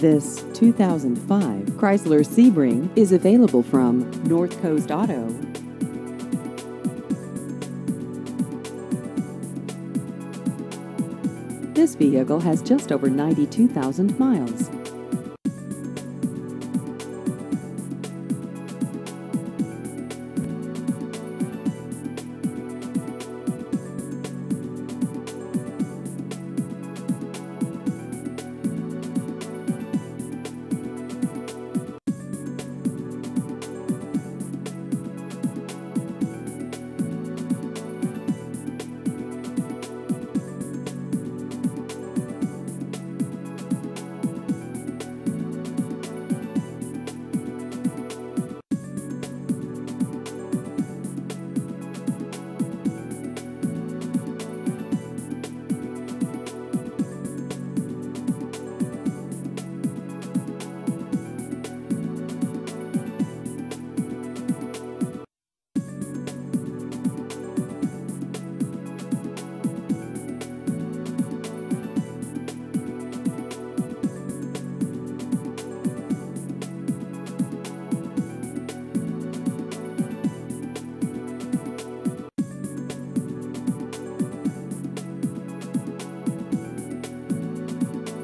This 2005 Chrysler Sebring is available from North Coast Auto. This vehicle has just over 92,000 miles.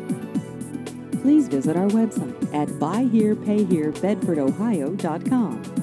Please visit our website at buyherepayherebedfordohio.com.